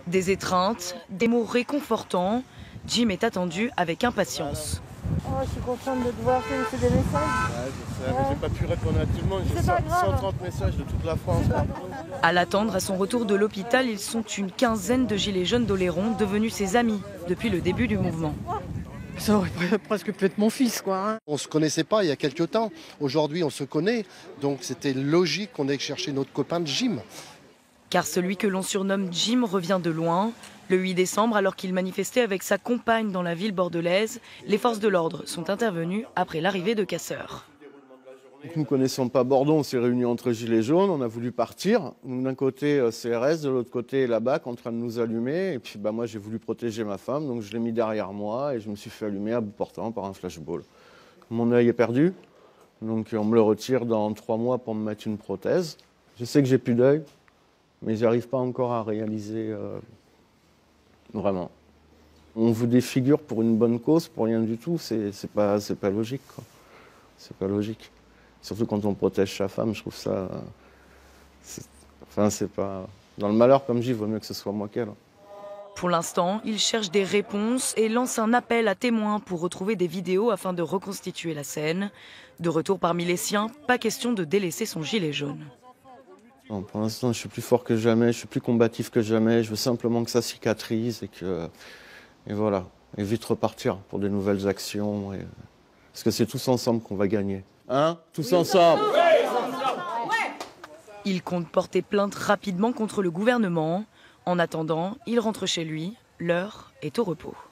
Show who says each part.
Speaker 1: Des étreintes, des mots réconfortants. Jim est attendu avec impatience.
Speaker 2: Oh, je suis contente de te voir, c'est des messages.
Speaker 3: Ouais, je sais, mais j'ai pas pu répondre à tout le monde. J'ai 130 messages de toute la France.
Speaker 1: À l'attendre à son retour de l'hôpital, ils sont une quinzaine de gilets jaunes d'Oléron devenus ses amis depuis le début du mouvement.
Speaker 4: Ça aurait presque pu être mon fils, quoi. Hein.
Speaker 5: On ne se connaissait pas il y a quelques temps. Aujourd'hui, on se connaît. Donc c'était logique qu'on aille chercher notre copain Jim.
Speaker 1: Car celui que l'on surnomme Jim revient de loin. Le 8 décembre, alors qu'il manifestait avec sa compagne dans la ville bordelaise, les forces de l'ordre sont intervenues après l'arrivée de casseurs.
Speaker 3: Nous ne connaissons pas Bordeaux, on s'est réunis entre gilets jaunes, on a voulu partir. D'un côté CRS, de l'autre côté la BAC en train de nous allumer. Et puis moi j'ai voulu protéger ma femme, donc je l'ai mis derrière moi et je me suis fait allumer à bout portant par un flashball. Mon œil est perdu, donc on me le retire dans 3 mois pour me mettre une prothèse. Je sais que j'ai plus d'œil, mais j'arrive pas encore à réaliser vraiment. On vous défigure pour une bonne cause, pour rien du tout, c'est pas logique, quoi. C'est pas logique. Surtout quand on protège sa femme, je trouve ça... c'est pas... Dans le malheur, comme je dis, il vaut mieux que ce soit moi qu'elle.
Speaker 1: Pour l'instant, il cherche des réponses et lance un appel à témoins pour retrouver des vidéos afin de reconstituer la scène. De retour parmi les siens, pas question de délaisser son gilet jaune.
Speaker 3: Non, pour l'instant, je suis plus fort que jamais, je suis plus combatif que jamais. Je veux simplement que ça cicatrise et voilà. Et vite repartir pour de nouvelles actions. Parce que c'est tous ensemble qu'on va gagner. Hein? Tous ensemble!
Speaker 1: Il compte porter plainte rapidement contre le gouvernement. En attendant, il rentre chez lui. L'heure est au repos.